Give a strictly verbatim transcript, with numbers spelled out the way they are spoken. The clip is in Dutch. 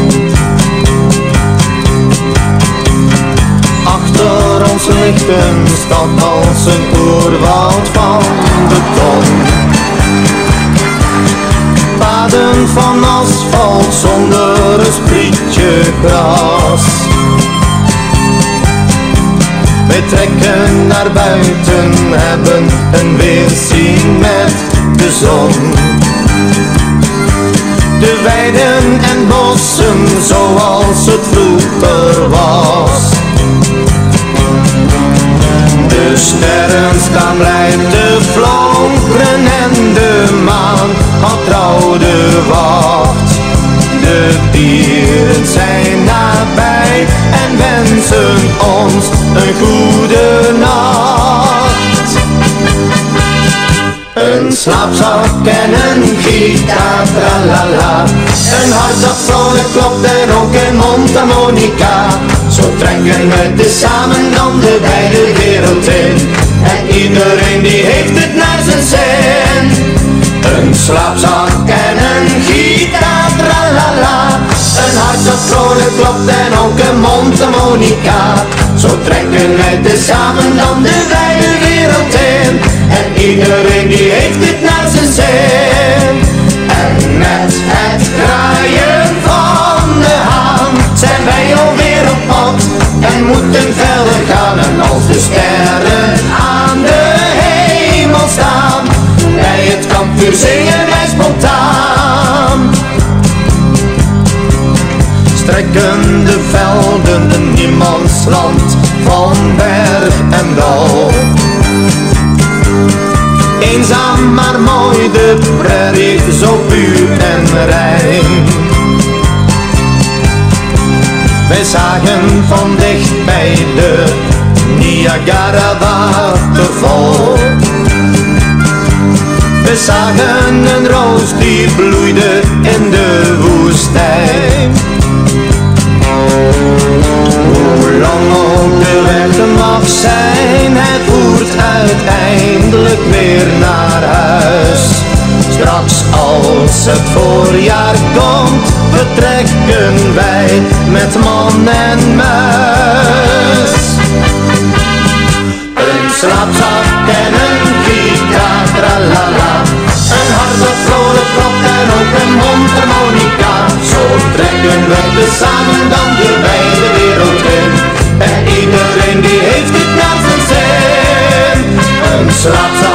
Achter ons ligt een stad als een oerwoud van beton. Paden van asfalt zonder een sprietje gras. Wij trekken naar buiten, hebben een weerzien met de zon. De weiden en bossen zoals het vroeger was. De sterren staan blij te flonkeren en de maan houdt trouw de wacht. De dieren zijn nabij en wensen ons een goede nacht. Een slaapzak en een gitaar, tralala. Een hart dat vrolijk klopt en ook een mondharmonica. Zo trekken we tezamen dan de wijde wereld in. En iedereen die heeft het naar zijn zin. Een slaapzak en een gitaar, tralala. Een hart dat vrolijk klopt en ook een mondharmonica. Zo trekken wij tezamen dan de wijde wereld in. En iedereen die heeft het naar zijn zin. En met het kraaien van de haan zijn wij alweer op pad en moeten verder gaan. En als de sterren aan de hemel staan, bij het kampvuur zingen wij spontaan. Strekken de velden een niemandsland van berg en dal. Eenzaam maar mooi, de prairie zo puur en rein. Wij zagen van dichtbij de Niagara waterval. We zagen een roos die bloeide in de woestijn. Hoe lang ook de weg mag zijn, hij voert uiteindelijk weer naar huis. Straks als het voorjaar komt, vertrekken wij met man en muis. Een slaapzak en een gitaar, tralala. Een hart dat vrolijk klopt en ook een mondharmonica. Zo trekken wij tezamen dan de wijde wereld in. En iedereen die heeft het naar zijn zin. Een slaapzak